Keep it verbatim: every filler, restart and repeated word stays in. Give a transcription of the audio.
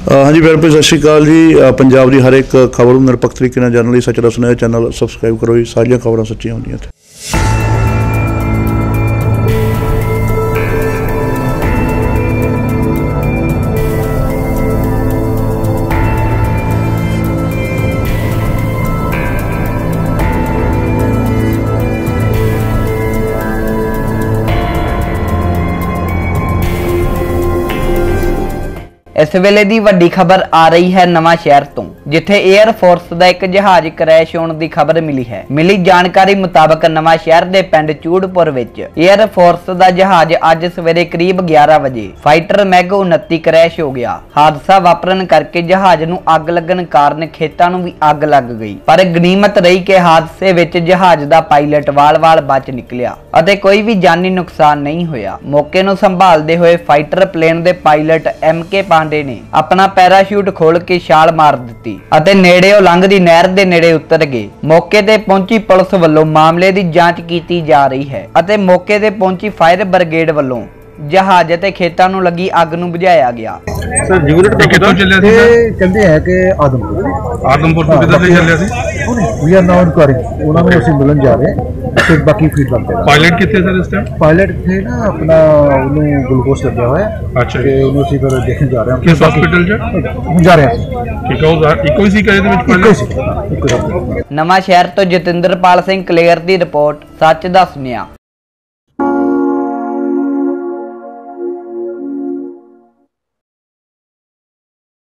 हाँ जी फिर सत श्रीकाल जी। पंजाब की हर एक खबर निरपक्ष तरीके जानने सच दसने चैनल सबसक्राइब करो जी। सारियां खबरां सच्चियां होंदियां। इस वेले दी वड्डी खबर आ रही है नवा शहर तो, जिथे एयर फोर्स का एक जहाज क्रैश होने की खबर मिली है। मिली जानकारी मुताबक नवा शहर के पिंड चूड़पुर विच एयर फोर्स का जहाज अज सवेरे करीब ग्यारह बजे फाइटर मैग उनती क्रैश हो गया। हादसा वापरन करके जहाज नूं अग लगन कारण खेतां नूं भी अग लग गई, पर गनीमत रही कि हादसे विच जहाज का पायलट वाल वाल बच निकलिया अते कोई भी जानी नुकसान नहीं होया। मौके नूं संभालदे होए फाइटर प्लेन के पायलट एम के पांडे ने अपना पैराशूट खोल के छाल मार दी अते नेड़ेओ लंघदी नहर दे नेड़े उतर गए। मौके ते पहुंची पुलिस वल्लों मामले की जांच की जा रही है अते मौके ते पहुंची फायर ब्रिगेड वल्लों जहाज ते खेतां नूं लगी अग नूं बुझाया गया। सर यूनिट तो कितों चलिया सी? ये कहंदे है कि आदमपुर आदमपुर तो किधर ले चलिया सी? वी आर नाउ इनक्वायरिंग, उन्हां नूं असीं मिलन जा रहे हैं, फिर बाकी फीडबैक देना। पायलट किथे सर इस टाइम? पायलट थे ना अपना उन्होंने ग्लूकोज लगा हुआ है। अच्छा, ते उन्होंने सी फिर देखने जा रहे हैं किस हॉस्पिटल च हम जा रहे हैं। ठीक है, वो इको ही सी कहे दे विच पायलट। नवा शहर तो जतिंदरपाल सिंह क्लियर दी रिपोर्ट सच दसनिया।